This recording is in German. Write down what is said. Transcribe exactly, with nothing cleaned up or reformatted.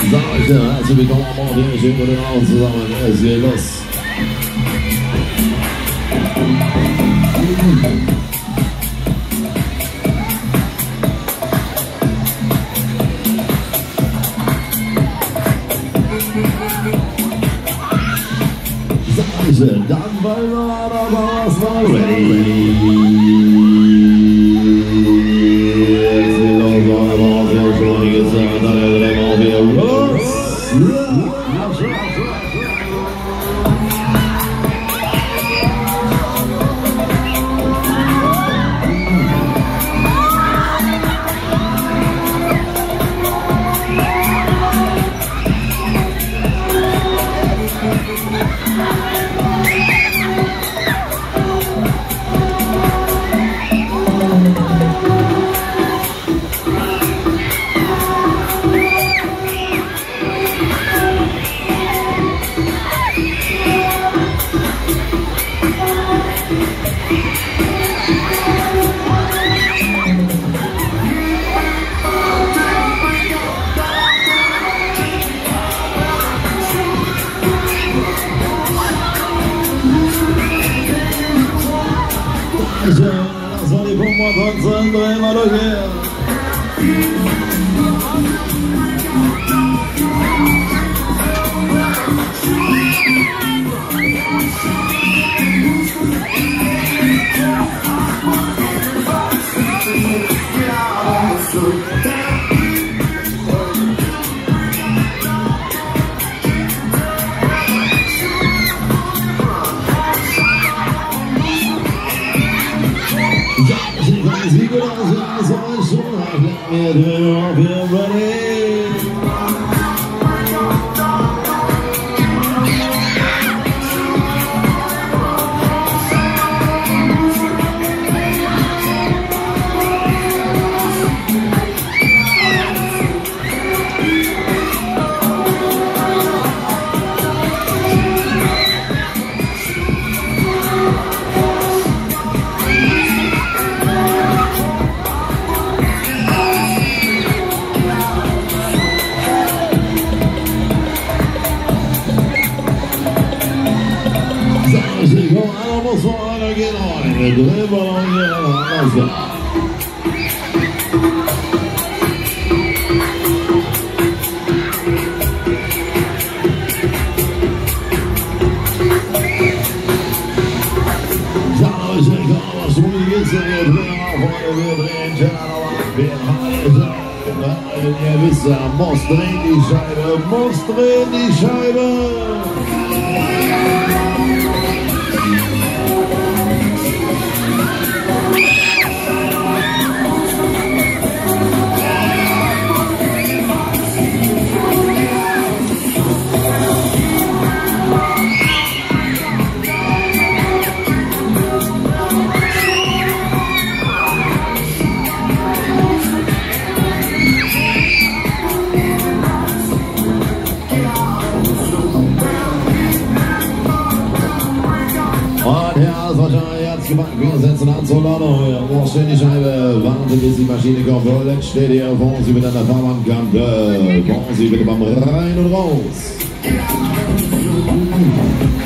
Leute, herzlich willkommen am Morgen. Schönen guten Abend zusammen. Es geht los. Leute, dann wollen wir aber was mal ready. Es geht los, aber auch sehr schon gesagt, dann drehen wir wieder los. Das war die Pumpe, trotzdem drehen wir durch hier. Sieht gut aus, ja, so ein schon. Wir drehen auf hier, ready. Einer muss vor, einer geht rein. Wir drehen wir noch hier raus. Ihr wisst ja, muss drehen die Scheibe, muss drehen die Scheibe. Und ja, das war schon jetzt gemacht. Wir setzen an zur Landung. Wo steht die Scheibe? Warten, bis die Maschine kommt. Jetzt steht hier vor Sie mit einer Fahrbahnkante. Fahren Sie bitte beim Rein und Raus.